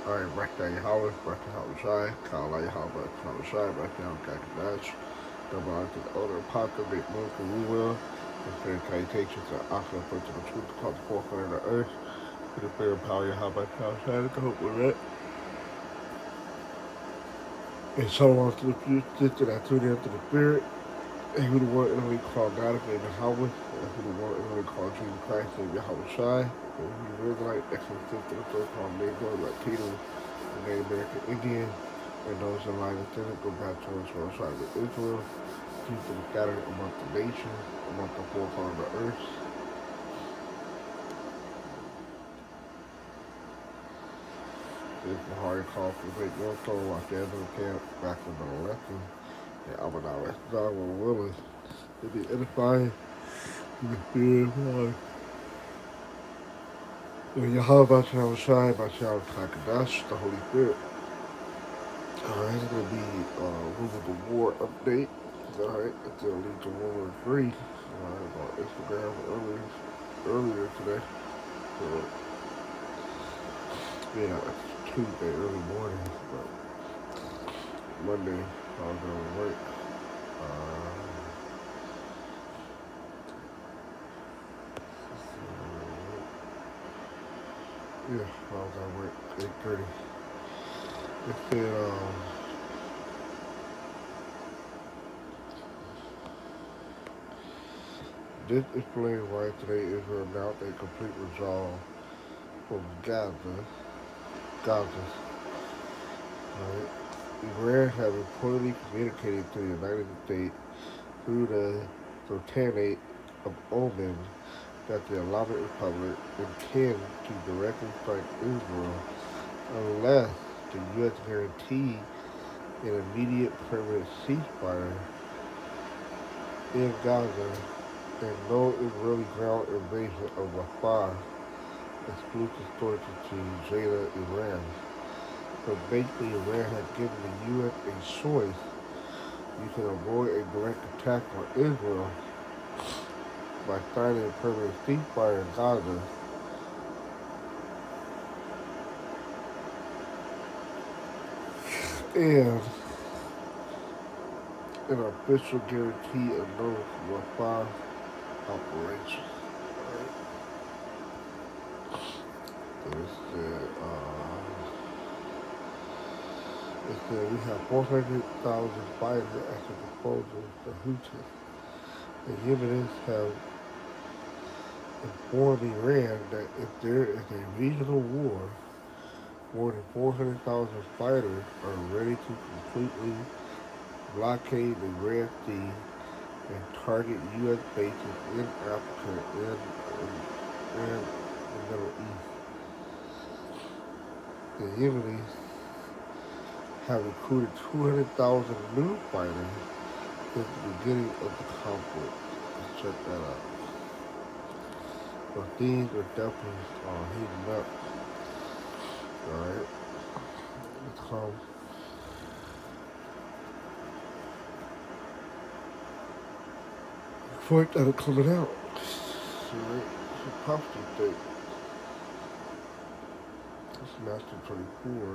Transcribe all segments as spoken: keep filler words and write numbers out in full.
Alright, back down your house, back to Howard Shy, Kyle Light House, back to Howard Shy, back down Kakadash, double out to the older apocalypse, big moon, we will. The fair salutations are Oscar put to the truth, called the forefront of the earth. To the fair power, your house, back to Howard Shy, to hope with it. And so on to the future, that tune into the spirit. And who the one and only called God of Abraham Howard, and who the one and only called Jesus Christ, named Yahweh Shai, and who the Israelite, excellent sister, the so-called Negro, Latino, the Native American Indian, and those in line with them go back to us for a side of Israel, due to the scattered among the nations, among the four corners of the earth. This is the hard call for the great North Pole, Los Angeles camp, back from the election. And I'm an hour God will willing to be edifying to the spirit of God. And Yahweh Shai Shai by Shai Kakadash, the Holy Spirit. Alright, it's gonna be uh Rule of the War update. Alright, until lead to World War Three. Alright, on Instagram earlier earlier today. So yeah, it's Tuesday early morning, but Monday I was gonna work. Uh, yeah, I was at work eight thirty. It said um this explains why today Israel announced a complete withdrawal from Gaza. Gaza. Right? Iran had reportedly communicated to the United States through the Sultanate of Oman that the Islamic Republic intends to directly strike Israel unless the U S guaranteed an immediate permanent ceasefire in Gaza and no Israeli ground invasion of Rafah, exclusive sources to Jada Iran. So basically, Iran had given the U S a choice. You can avoid a direct attack on Israel by signing a permanent ceasefire in Gaza. And an official guarantee of no Rafah operation. Right? So it said, uh, it said we have four hundred thousand fighters at the proposal to Houthi. The Yemenis have informed Iran that if there is a regional war, more than four hundred thousand fighters are ready to completely blockade the Red Sea and target U S bases in Africa and, and, and the Middle East. The Yemenis have recruited two hundred thousand new fighters since the beginning of the conflict. Let's check that out. But things are definitely uh, heating up. Alright. Let's come. Before it started coming out. Alright. It's a prophecy thing. It's Master twenty-four.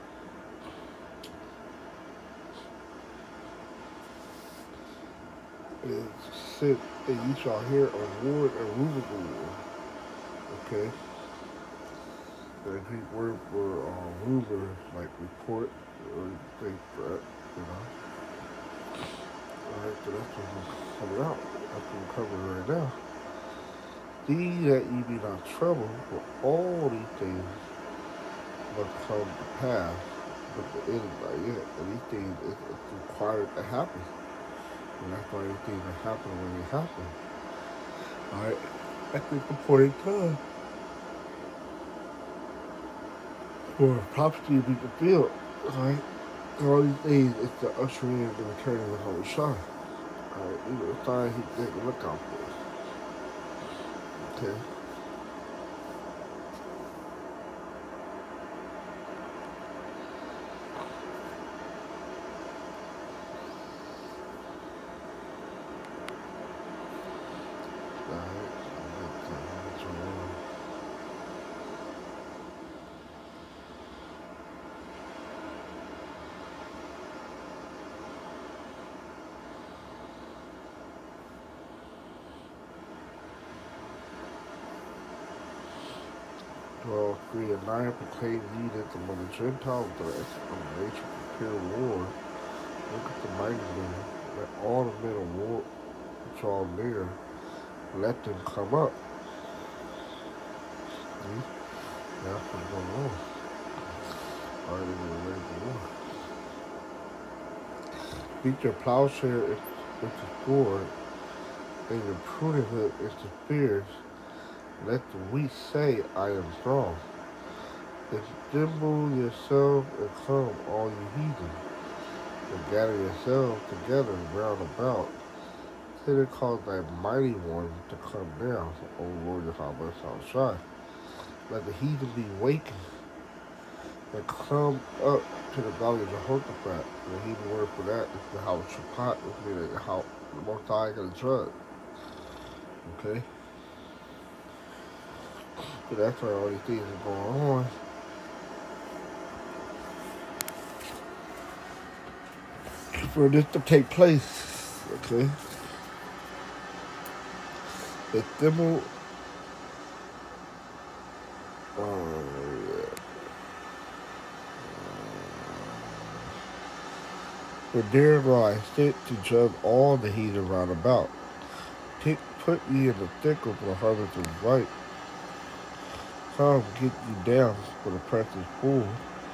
It said that you shall hear a word and rumor of war. Okay? The Greek word for uh, rumor, like report or things threat, you know. Alright, so that's what's coming out. That's what we're covering right now. See that you be not troubled, for all these things must come to pass, but the end is not yet. And these things is required to happen. And that's why these things are happening when they happen. Alright? That's the important time for prophecy to be fulfilled. Alright? All these things is to usher in the return of the Holy Shah. Alright? These are the signs he take a look out for. Okay? Well, three and nine proclaim ye that among the Gentiles the exclamation prepare war. Look at the mighty men. Let all the men of war which are there, let them come up. See? That's what's going on. Alright, they're going to raise the war. Beat your plowshare into sword, and your pruning hook into spears. Let the weak say, I am strong. Assemble yourself and come, all you heathen, and gather yourselves together round about. Till it cause thy mighty one to come down, O Lord Yahweh Shai. Let the heathen be wakened and come up to the valley of Jehoshaphat. The Hebrew word for that is the house Shabbat, which means the house the Most High going to judge. Okay? So that's why all these things are going on. For this to take place, okay? The Thimble, uh, yeah. For there will I sit to judge all the heathen round about. Pick, put ye in the thick of the harvest is ripe. Come, get you down, for the press is full.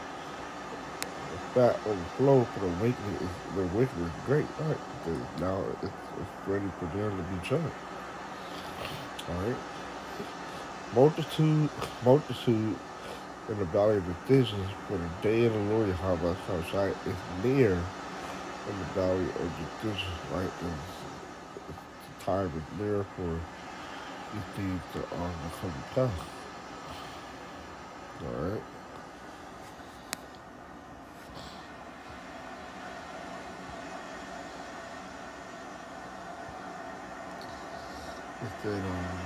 The fat overflow, for the wickedness is, the wickedness is great. Right? Because now it's, it's ready for them to be judged. Alright? Multitude, multitude in the valley of decisions, for the day of the Lord Yahweh Shai is near in the valley of decisions, right? It's, it's the time is near for these things to um, come to pass. Alright? It said, um,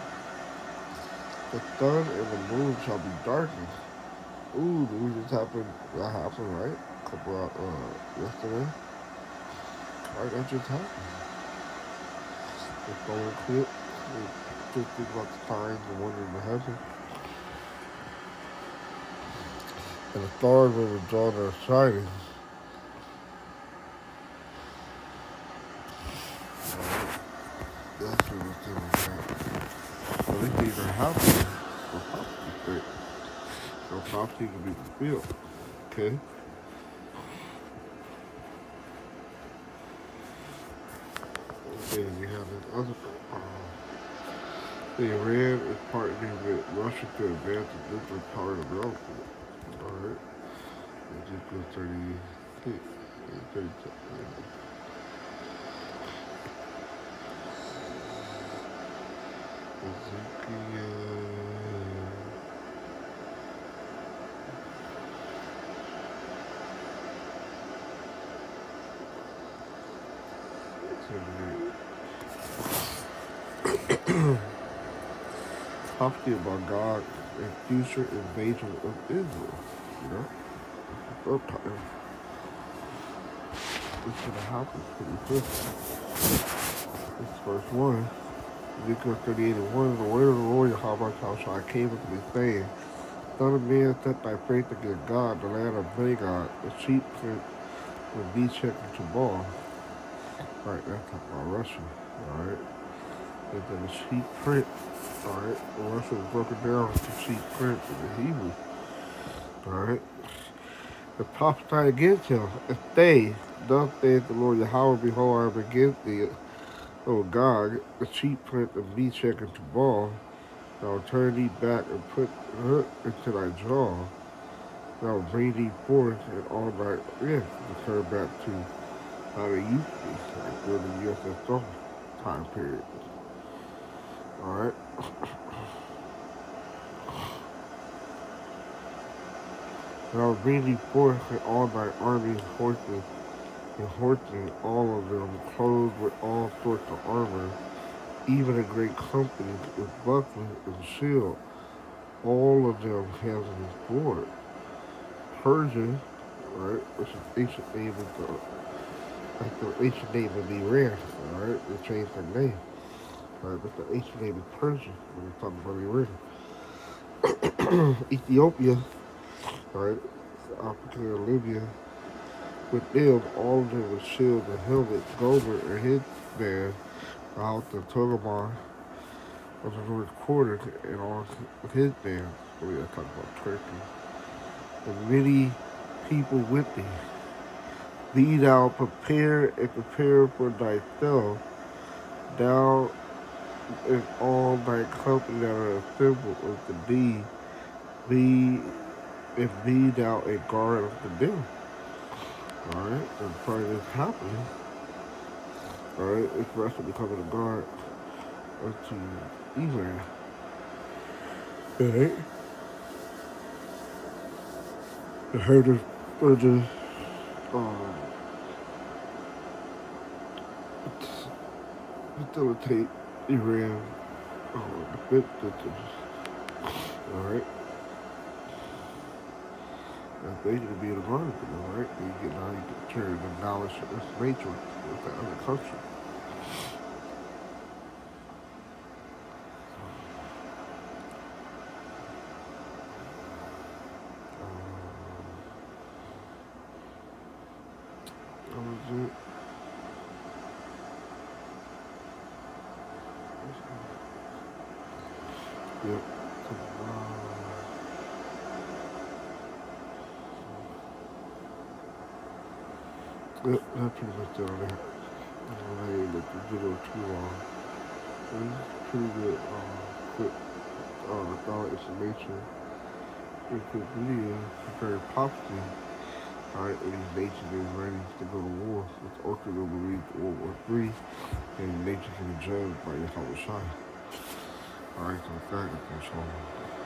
the sun and the moon shall be darkened. Ooh, did we just happen? That happened, right? A couple of, uh, yesterday. Right, that just happened. The solar eclipse. Just think about the signs and wonders in heaven. And the stars will withdraw their shining. That's what it's doing. So these things are happening. So prophecy sake. So prophecy can be fulfilled. Okay? Okay, you have this other uh, Iran is partnering with Russia to advance the nuclear power development. Alright. Ezekiel thirty-six. thirty-six. Ezekiel. Prophecy about God and future invasion of Israel. You know? Sometime it's gonna happen pretty quick. This first one. Ezekiel thirty-eight and one, the word of the Lord Yahweh Shai came unto me, saying, Son of man, set thy faith against God, the land of Magog, the sheep print will be checked to ball. Alright, that's talking about Russia. Alright. And then the sheep print. Alright. Russia was broken down to sheep print in the Hebrew. Alright. The prophesy against him, if they, thus saith the Lord Yahweh, behold, I am against thee, O God, the sheep print of Meshach and Tubal. I will turn thee back and put hook into thy jaw. And I will bring thee forth and all thy yes, to turn back to how they used to be, like during the U S S R time period. Alright? And I will bring thee forth and all thy armies, horses, and horsemen, all of them clothed with all sorts of armor, even a great company with buckler and shield, all of them having sword. Persia, right, which is ancient name of the, like the ancient name of Iran, alright, they changed their name. Right, but the ancient name is Persia when we're talking about Iran. Ethiopia, right? Africa and Libya. With them, all of them with shields and helmets, Gomer and headband out the Togamon was recorded and on his band. We are talking about Turkey. And many people with thee. Be thou prepared and prepare for thyself, thou and all thy company that are assembled unto thee, be and be thou a guard unto them. Alright, and part of this happening, alright, it's for us to become a guard unto Israel. Alright? The herders or the um facilitate Iran um, defense systems. Alright? That's basically being a guard for them, right? You get now you get turn the knowledge of this nature with the other country. That was it. Yep. Yep, that's pretty much it on there. I didn't let the video too long. It's pretty good, um, quick, uh, thought information. Pretty quick video. It's very popular. Alright, and these nations is ready to go to war. It's ultimately going to lead to World War Three, and nations can be judged by Yahweh Shai. Alright, so thank you for showing.